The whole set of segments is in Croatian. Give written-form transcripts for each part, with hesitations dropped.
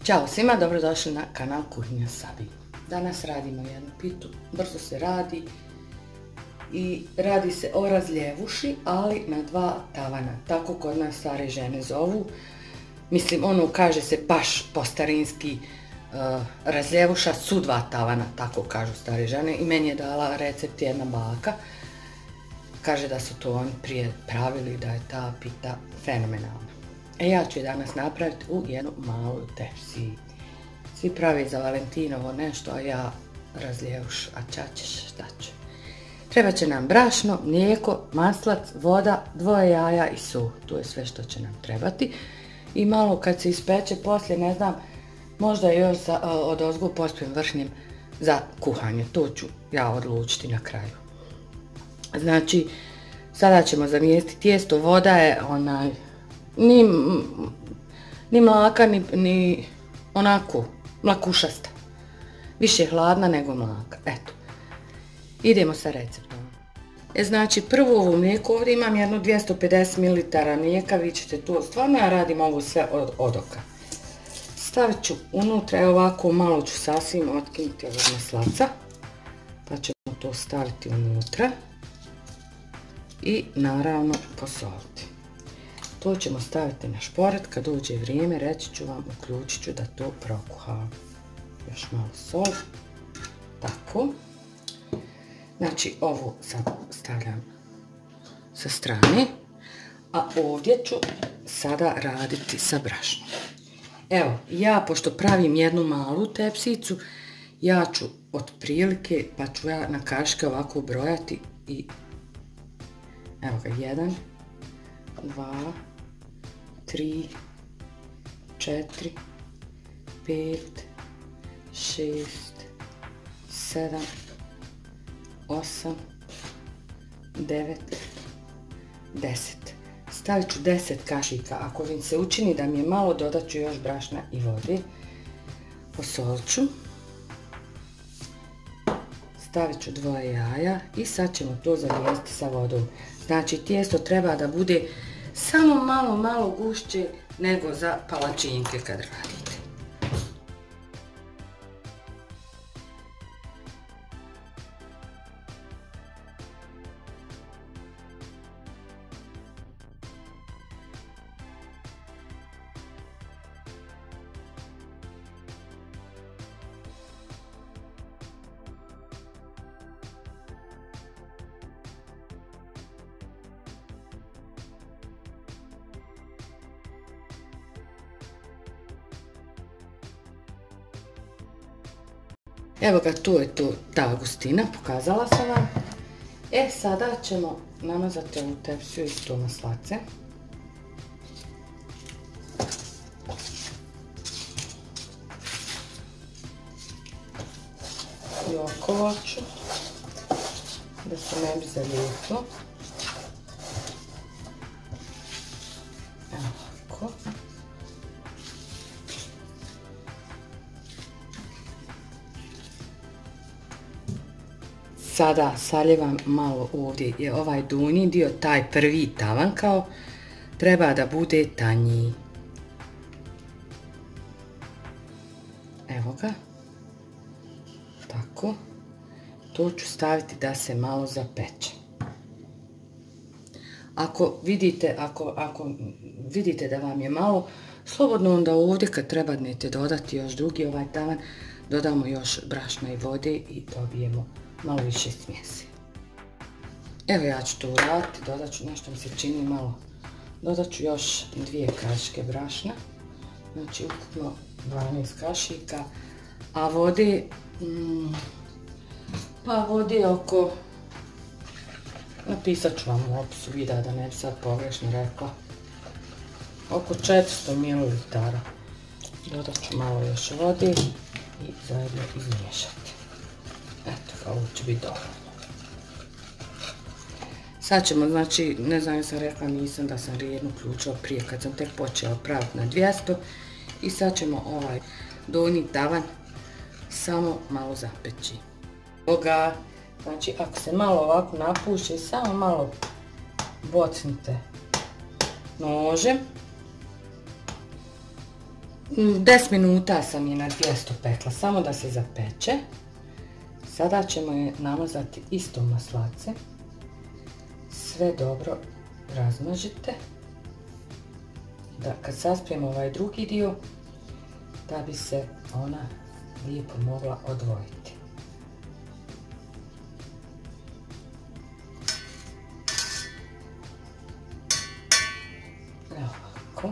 Ćao svima, dobrodošli na kanal Kuhinja Sabi. Danas radimo jednu pitu, brzo se radi i radi se o razljevuši, ali na 2 tavana. Tako kod nas stare žene zovu. Mislim, ono kaže se baš po starinski razljevuša su 2 tavana, tako kažu stare žene. I meni je dala recept jedna baka. Kaže da su to oni prije pravili, da je ta pita fenomenalna. Ja ću je danas napraviti u jednu malu tepsiji. Svi pravi za Valentinovo nešto, a ja razljevuš, a čačeš šta ću. Treba će nam brašno, mlijeko, maslac, voda, 2 jaja i sol. To je sve što će nam trebati. I malo kad se ispeče poslije, ne znam, možda još odozgo pospijem vršnjem za kuhanje. To ću ja odlučiti na kraju. Znači, sada ćemo zamijestiti tijesto. Voda je ni mlaka, ni onako mlakušasta. Više hladna nego mlaka. Eto. Idemo sa receptom. Znači, prvo ovo mlijeko, ovdje imam jedno 250 ml mlijeka, vi ćete to, stvarno ja radim ovo sve od oka. Stavit ću unutra, ovako malo ću sasvim otkinuti ovog maslaca, pa ćemo to staviti unutra i naravno posoliti. To ćemo staviti na šporet, kad dođe vrijeme reći ću vam, uključit ću da to prokuha. Još malo sol, tako. Znači ovo sad stavljam sa strane, a ovdje ću sada raditi sa brašnom. Evo, ja pošto pravim jednu malu tepsicu, ja ću otprilike, pa ću ja na kaške ovako brojati i evo ga, 1, 2, 3, 4, 5, 6, 7, 8, 9, 10. Stavit ću 10 kašika. Ako vam se učini da mi je malo, dodat ću još brašna i vode. Posolit ću. Stavit ću 2 jaja i sad ćemo to zamijestiti sa vodom. Znači, tijesto treba da bude samo malo gušće nego za palačinke kad radite. Evo ga, to je to, ta gustina, pokazala sam vam. Sada ćemo namazati ovu tepsiju isto maslace. I okolo ću, da se ne bi zalijeplo. Evo ovako. Sada saljevam malo ovdje, je ovaj donji dio, taj prvi tavan kao, treba da bude tanji. Evo ga. Tako. To ću staviti da se malo zapeče. Ako vidite da vam je malo, slobodno onda ovdje kad trebate dodati još drugi ovaj tavan, dodamo još brašna i vode i dobijemo malo više smjesi. Evo, ja ću to uraditi, dodat ću, nešto mi se čini malo, dodat ću još 2 kašike brašna, znači ukupno 12 kašika, a vode, pa vode oko, napisat ću vam u opisu videa da ne bi sad pogrešno rekla, oko 400 ml. Dodat ću malo još vode i zajedno izmiješati. Eto, ovo će biti dobro. Sad ćemo, znači, ne znam, ja sam rekla, nisam da sam redno uključila prije kad sam tek počela praviti na 200. I sad ćemo ovaj donji tavan samo malo zapeći. Ovoga, znači, ako se malo ovako napuši, samo malo bocnite nožem 10 minuta sam je na 200 pekla, samo da se zapeče. Sada ćemo je namazati isto maslace. Sve dobro razmažite. Da kad saspijemo ovaj drugi dio, da bi se ona lijepo mogla odvojiti. Evo ovako.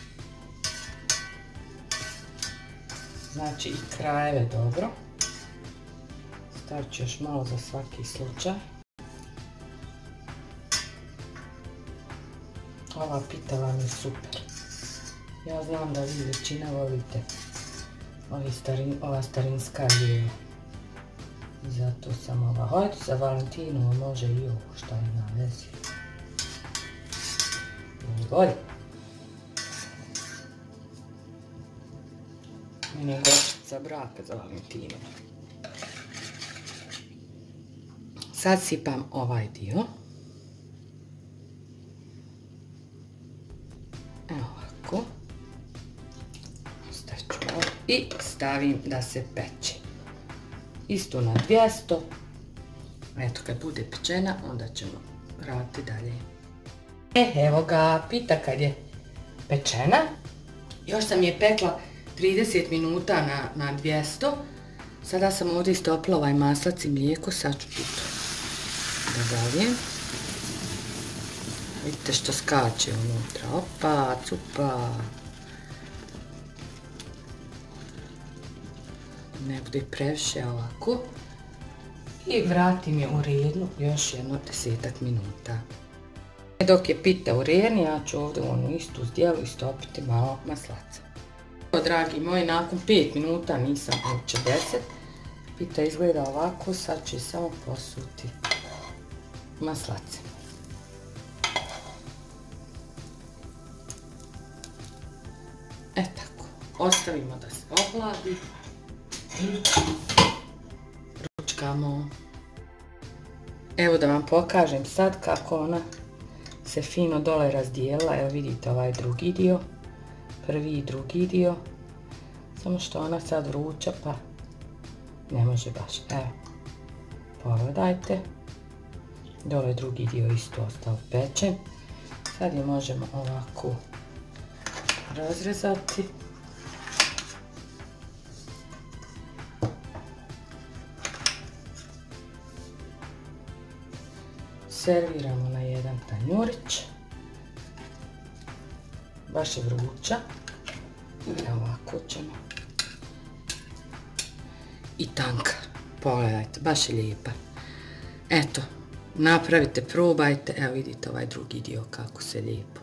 Znači i krajeve dobro. Stavit ću još malo za svaki slučaj. Ova pita vam je super. Ja znam da vi većina volite ova starinska jela. I zato sam ova. Hajde za Valentinu može i ovo, šta je na vezi. Bolje. Meni je gorčica braka za Valentinu. Sad sipam ovaj dio. Evo ovako. Ostavit ću ovo i stavim da se peče. Isto na 200. Eto, kad bude pečena, onda ćemo raditi dalje. Evo ga, pita kad je pečena. Još sam je pekla 30 minuta na 200. Sada sam ovdje istopila ovaj maslac i mlijeko, sad ću tu da zalijem. Vidite što skače unutra, opa, cupa. Ne bude previše ovako. I vratim je u rednu još jedno 10 minuta. Dok je pita u redni, ja ću ovdje u onu istu zdjelu istopiti malo maslaca. Dragi moji, nakon 5 minuta, nisam uopće 10. Pita izgleda ovako, sad ću samo posuti maslace. Tako, ostavimo da se ohladi i ručkamo. Evo da vam pokažem sad kako ona se fino dole razdijelila. Evo vidite ovaj drugi dio, prvi i drugi dio, samo što ona sad vruća pa ne može baš. Evo, pogledajte, dole drugi dio isto ostao pečen. Sad je možemo ovako razrezati. Serviramo na jedan tanjurić. Baš je vruća. Evo ovako ćemo. I tanka. Pogledajte, baš je lijepa. Eto, napravite, probajte. Evo vidite ovaj drugi dio kako se lijepo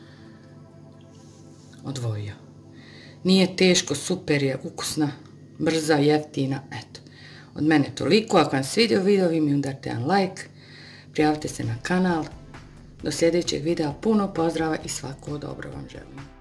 odvojio. Nije teško, super je, ukusna, brza, jeftina. Eto, od mene toliko. Ako vam se svidio video, vi mi udarite jedan like. Prijavite se na kanal. Do sljedećeg videa puno pozdrava i svako dobro vam želim.